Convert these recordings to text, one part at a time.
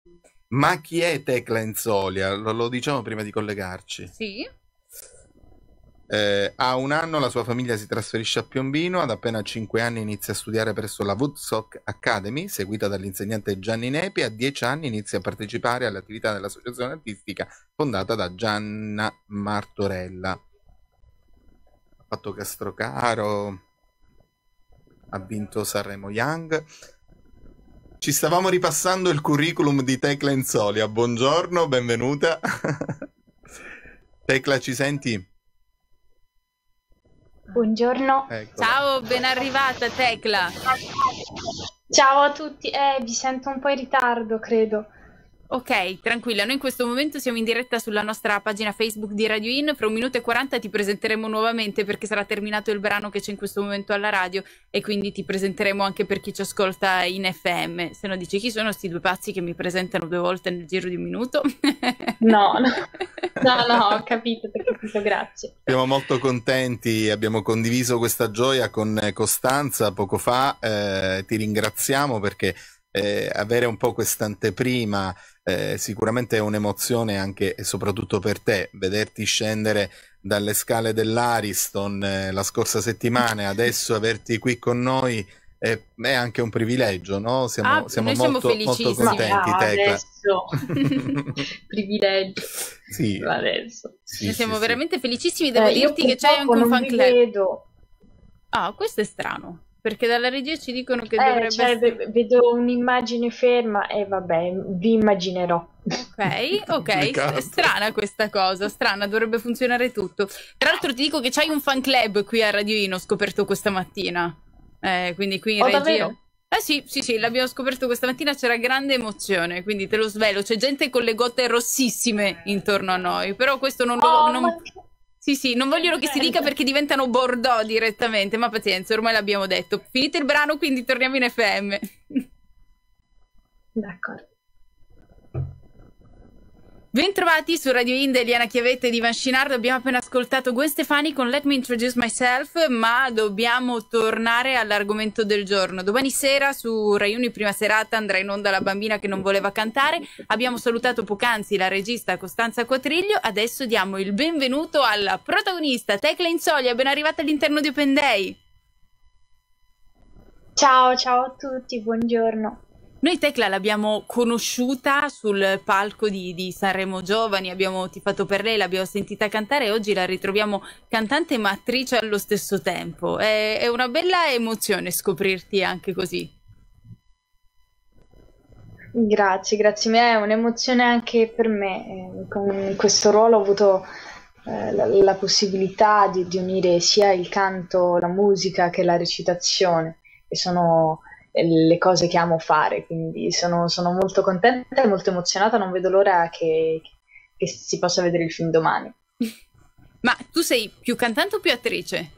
Ma chi è Tecla Insolia? Lo diciamo prima di collegarci. Sì? Ha 1 anno la sua famiglia si trasferisce a Piombino, ad appena 5 anni inizia a studiare presso la Woodstock Academy, seguita dall'insegnante Gianni Nepi, a 10 anni inizia a partecipare alle attività dell'associazione artistica fondata da Gianna Martorella. Ha fatto Castrocaro, ha vinto Sanremo Young. Ci stavamo ripassando il curriculum di Tecla Insolia. Buongiorno, benvenuta. Tecla, ci senti? Buongiorno. Eccola. Ciao, ben arrivata Tecla. Ciao a tutti. Vi sento un po' in ritardo, credo. Ok, tranquilla, noi in questo momento siamo in diretta sulla nostra pagina Facebook di Radio In. Fra 1 minuto e 40 ti presenteremo nuovamente perché sarà terminato il brano che c'è in questo momento alla radio e quindi ti presenteremo anche per chi ci ascolta in FM. Se no dici chi sono sti due pazzi che mi presentano 2 volte nel giro di un minuto? No, ho capito, grazie. Siamo molto contenti, abbiamo condiviso questa gioia con Costanza poco fa, ti ringraziamo perché avere un po' quest'anteprima sicuramente è un'emozione anche e soprattutto per te, vederti scendere dalle scale dell'Ariston la scorsa settimana e adesso averti qui con noi è anche un privilegio, no? Siamo noi siamo molto felicissimi. contenti, Tecla. Adesso privilegio. Sì. Adesso. Sì, Noi siamo sì, veramente felicissimi, devo Io dirti che c'hai anche un non fan vi club. vedo. Ah, questo è strano, perché dalla regia ci dicono che dovrebbe Cioè, essere... vedo un'immagine ferma e vabbè, vi immaginerò. Ok, Complicato. strana questa cosa, strana, dovrebbe funzionare tutto. Tra l'altro ti dico che c'hai un fan club qui a Radio In, ho scoperto questa mattina. Quindi qui in regia... Davvero? Sì, l'abbiamo scoperto questa mattina, c'era grande emozione, quindi te lo svelo, c'è gente con le gote rossissime intorno a noi, però questo non lo... non... Sì, non vogliono che si dica perché diventano Bordeaux direttamente, ma pazienza, ormai l'abbiamo detto. Finito il brano, quindi torniamo in FM. D'accordo. Bentrovati su Radio In, Eliana Chiavetta e Ivan Scinardo. Abbiamo appena ascoltato Gwen Stefani con Let Me Introduce Myself, ma dobbiamo tornare all'argomento del giorno. Domani sera su Rai 1 in prima serata andrà in onda La bambina che non voleva cantare. Abbiamo salutato poc'anzi la regista Costanza Quatriglio, adesso diamo il benvenuto alla protagonista Tecla Insolia, ben arrivata all'interno di Open Day. Ciao a tutti, buongiorno. Noi Tecla l'abbiamo conosciuta sul palco di Sanremo Giovani, abbiamo tifato per lei, l'abbiamo sentita cantare e oggi la ritroviamo cantante ma attrice allo stesso tempo. È una bella emozione scoprirti anche così. Grazie, è un'emozione anche per me. Con questo ruolo ho avuto la possibilità di unire sia il canto, la musica che la recitazione, che sono le cose che amo fare, quindi sono molto contenta e molto emozionata, non vedo l'ora che si possa vedere il film domani. Ma tu sei più cantante o più attrice?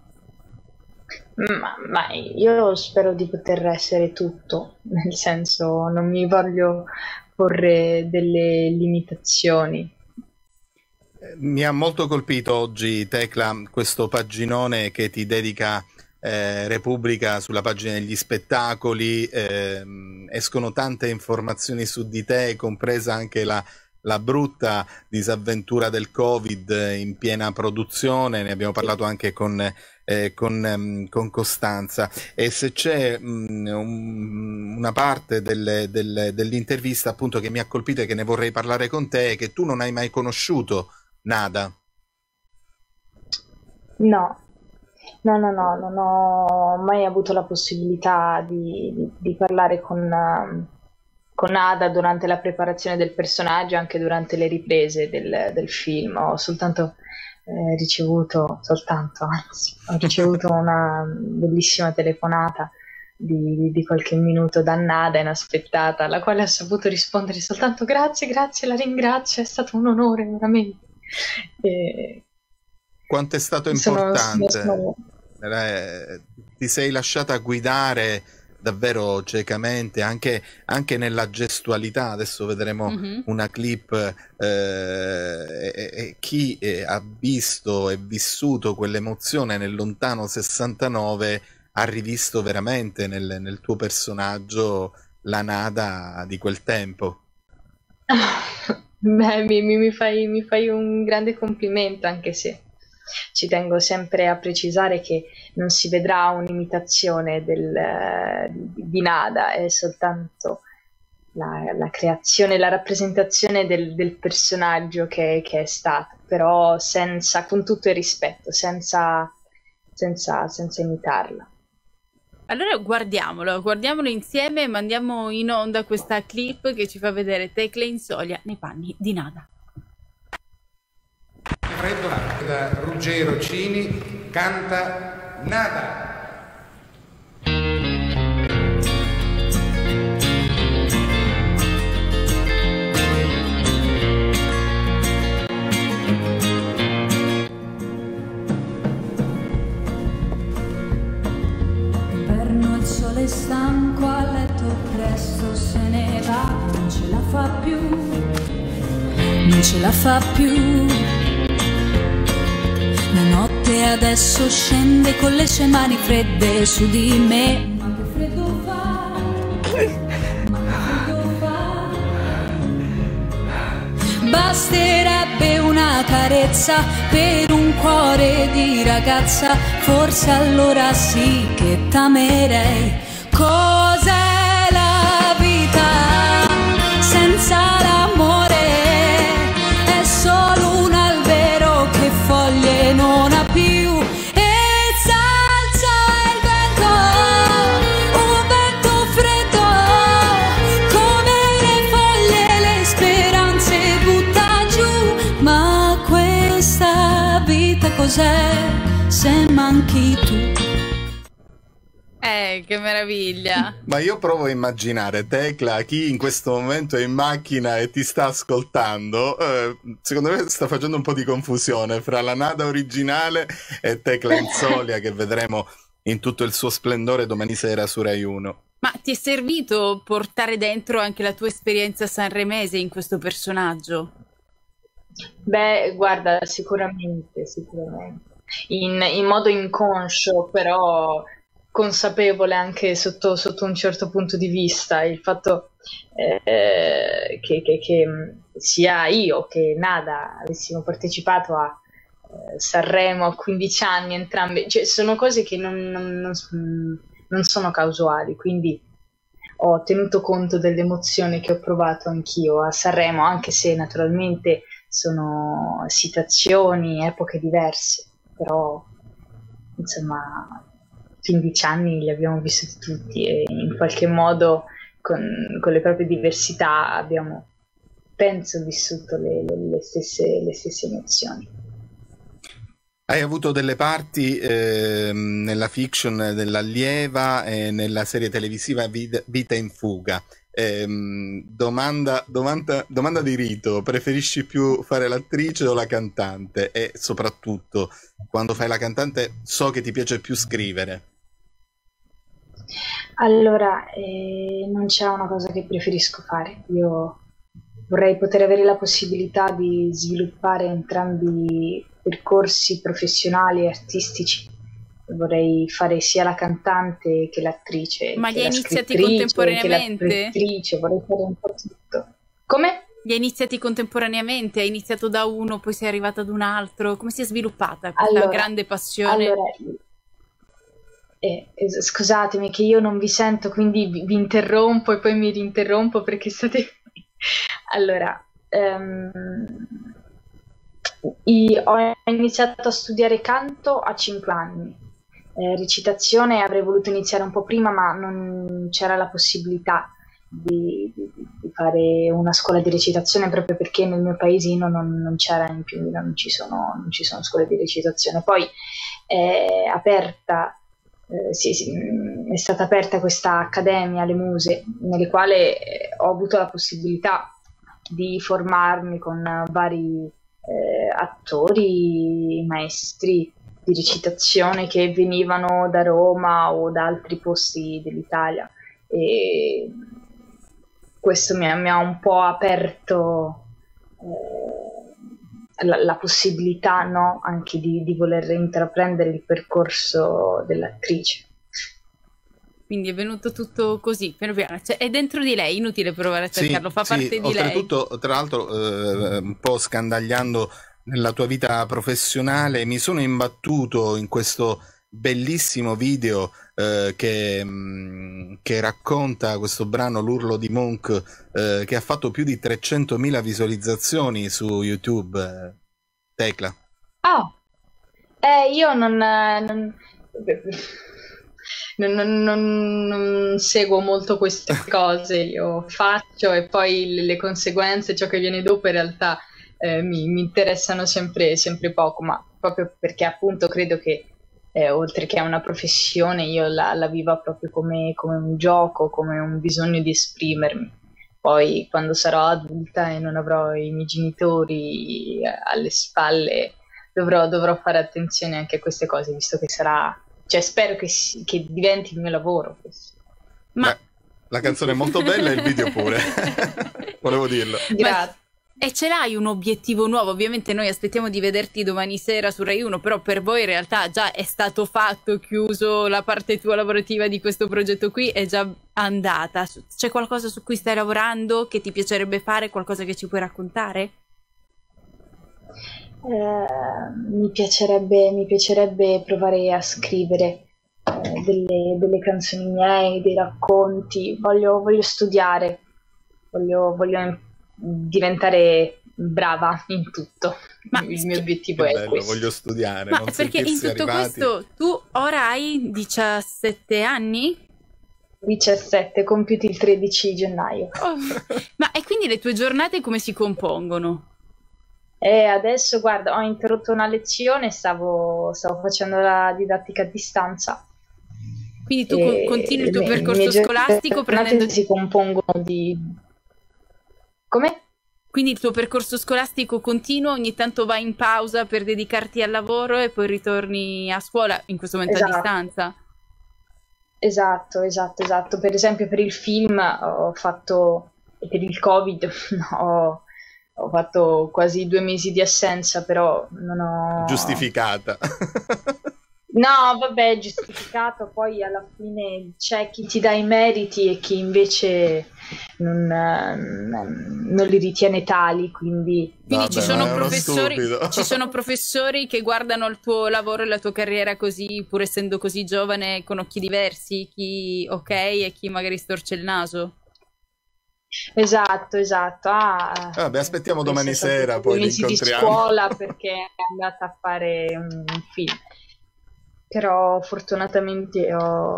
Ma io spero di poter essere tutto, nel senso non mi voglio porre delle limitazioni. Mi ha molto colpito oggi, Tecla, questo paginone che ti dedica Repubblica sulla pagina degli spettacoli. Escono tante informazioni su di te, compresa anche la brutta disavventura del Covid in piena produzione. Ne abbiamo parlato anche con Costanza, e se c'è una parte dell'intervista appunto che mi ha colpito e che ne vorrei parlare con te è che tu non hai mai conosciuto Nada. No, non ho mai avuto la possibilità di parlare con Ada durante la preparazione del personaggio, anche durante le riprese del film. Ho ricevuto una bellissima telefonata di qualche minuto da Nada inaspettata, alla quale ho saputo rispondere soltanto grazie, la ringrazio, è stato un onore veramente. Quanto è stato importante? Ti sei lasciata guidare davvero ciecamente, anche nella gestualità. Adesso vedremo una clip, e chi ha visto e vissuto quell'emozione nel lontano 69 ha rivisto veramente nel tuo personaggio la Nada di quel tempo. Beh, mi fai un grande complimento, anche se ci tengo sempre a precisare che non si vedrà un'imitazione di Nada, è soltanto la creazione, la rappresentazione del personaggio che è stato, però con tutto il rispetto, senza imitarla. Allora guardiamolo insieme e mandiamo in onda questa clip che ci fa vedere Tecla Insolia nei panni di Nada. Freddo da Ruggero Cini canta Nada. Inverno, il sole è stanco, a letto presto se ne va, non ce la fa più, non ce la fa più. La notte adesso scende con le sue mani fredde su di me. Ma che freddo fa, ma che freddo fa. Basterebbe una carezza per un cuore di ragazza, forse allora sì che t'amerei. Cos'è la vita senza l'amore? È solo un albero che foglie non ha più, e s'alza il vento, un vento freddo, come le foglie le speranze butta giù. Ma questa vita cos'è se manchi tu? Che meraviglia! Ma io provo a immaginare, Tecla, chi in questo momento è in macchina e ti sta ascoltando, secondo me sta facendo un po' di confusione fra la Nada originale e Tecla Insolia che vedremo in tutto il suo splendore domani sera su Rai 1. Ma ti è servito portare dentro anche la tua esperienza sanremese in questo personaggio? Beh, guarda, sicuramente, in modo inconscio, però consapevole anche sotto un certo punto di vista, il fatto che sia io che Nada avessimo partecipato a Sanremo a 15 anni entrambe, cioè, sono cose che non sono casuali, quindi ho tenuto conto dell'emozione che ho provato anch'io a Sanremo, anche se naturalmente sono situazioni, epoche diverse, però insomma 15 anni li abbiamo vissuti tutti e in qualche modo con le proprie diversità abbiamo, penso, vissuto le stesse emozioni. Hai avuto delle parti nella fiction dell'Allieva e nella serie televisiva Vita in fuga. Domanda di rito: preferisci più fare l'attrice o la cantante? E soprattutto, quando fai la cantante, so che ti piace più scrivere. Allora, non c'è una cosa che preferisco fare. Io vorrei poter avere la possibilità di sviluppare entrambi i percorsi professionali e artistici. Vorrei fare sia la cantante che l'attrice, Ma che li hai la iniziati scrittrice, contemporaneamente? che l'attrice, vorrei fare un po' tutto. Come? Li hai iniziati contemporaneamente? Hai iniziato da uno, poi sei arrivata ad un altro? Come si è sviluppata questa grande passione? Allora, scusatemi che io non vi sento, quindi vi interrompo e poi mi rinterrompo perché state... Allora, ho iniziato a studiare canto a 5 anni. Recitazione avrei voluto iniziare un po' prima, ma non c'era la possibilità di fare una scuola di recitazione proprio perché nel mio paesino non c'era, in Puglia non ci sono scuole di recitazione. Poi è aperta, è stata aperta questa accademia, Le Muse, nelle quali ho avuto la possibilità di formarmi con vari attori, maestri di recitazione che venivano da Roma o da altri posti dell'Italia, e questo mi ha un po' aperto la possibilità, no, anche di voler intraprendere il percorso dell'attrice. quindi è venuto tutto così, piano piano. Cioè, è dentro di lei, inutile provare a cercarlo, fa parte di lei. Oltretutto, tra l'altro, un po' scandagliando nella tua vita professionale, mi sono imbattuto in questo bellissimo video che racconta questo brano, l'urlo di Monk, che ha fatto più di 300.000 visualizzazioni su YouTube. Tecla. Io non seguo molto queste cose, io faccio e poi le conseguenze, ciò che viene dopo in realtà mi interessano sempre poco, ma proprio perché appunto credo che oltre che a una professione io la viva proprio come un gioco, come un bisogno di esprimermi. Poi quando sarò adulta e non avrò i miei genitori alle spalle dovrò fare attenzione anche a queste cose, visto che sarà, cioè spero che diventi il mio lavoro questo. Ma la canzone è molto bella e il video pure. Volevo dirlo. Grazie. E ce l'hai un obiettivo nuovo? Ovviamente noi aspettiamo di vederti domani sera su Rai 1, però per voi in realtà già è stato fatto, chiuso la parte tua lavorativa di questo progetto qui, è già andata. C'è qualcosa su cui stai lavorando che ti piacerebbe fare, qualcosa che ci puoi raccontare? Mi piacerebbe provare a scrivere delle canzoni miei, dei racconti, voglio studiare, voglio diventare brava in tutto. Ma il mio obiettivo è bello, questo. voglio studiare. Ma non perché in sentirsi tutto arrivati. questo tu ora hai 17 anni? 17, compiuti il 13 gennaio. Oh. Ma e quindi le tue giornate come si compongono? E adesso guarda, ho interrotto una lezione, stavo facendo la didattica a distanza. Quindi tu E continui il tuo le mie percorso scolastico giornate prendendo... si compongono di... Come? Quindi il tuo percorso scolastico continua, ogni tanto vai in pausa per dedicarti al lavoro e poi ritorni a scuola, in questo momento a distanza. Esatto. Per esempio per il film ho fatto, e per il Covid ho fatto quasi 2 mesi di assenza, però non ho... Giustificata. No, vabbè, giustificato, poi alla fine c'è chi ti dà i meriti e chi invece non li ritiene tali, quindi Vabbè, ci sono ma è uno professori, stupido. ci sono professori che guardano il tuo lavoro e la tua carriera così, pur essendo così giovane, con occhi diversi, chi ok e chi magari storce il naso. Esatto. Vabbè, aspettiamo Questo domani è stato sera, 2 poi li mesi di incontriamo. scuola perché è andata a fare un film. Però fortunatamente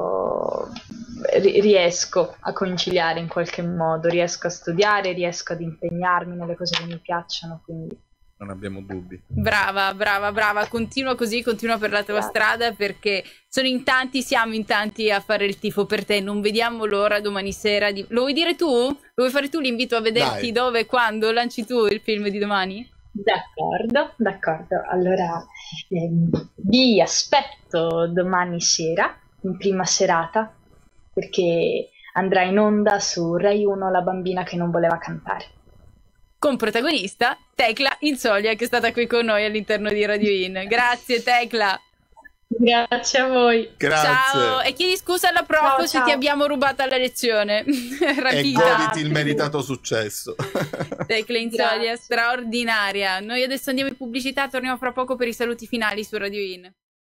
riesco a conciliare in qualche modo, riesco a studiare, riesco ad impegnarmi nelle cose che mi piacciono, quindi... Non abbiamo dubbi. Brava, continua così, continua per la tua strada, perché siamo in tanti a fare il tifo per te, non vediamo l'ora domani sera di... Lo vuoi dire tu? Lo vuoi fare tu l'invito a vederti? Dai. Dove, quando? Lanci tu il film di domani? D'accordo. Allora vi aspetto domani sera, in prima serata, perché andrà in onda su Rai 1 La bambina che non voleva cantare. Con protagonista Tecla Insolia, che è stata qui con noi all'interno di Radio In. Grazie Tecla. Grazie a voi. Grazie. Ciao, e chiedi scusa alla prof se Ciao. ti abbiamo rubata la lezione. E Rapita. goditi il meritato successo. Tecla Insolia, Grazie. straordinaria. Noi adesso andiamo in pubblicità, torniamo fra poco per i saluti finali su Radio In.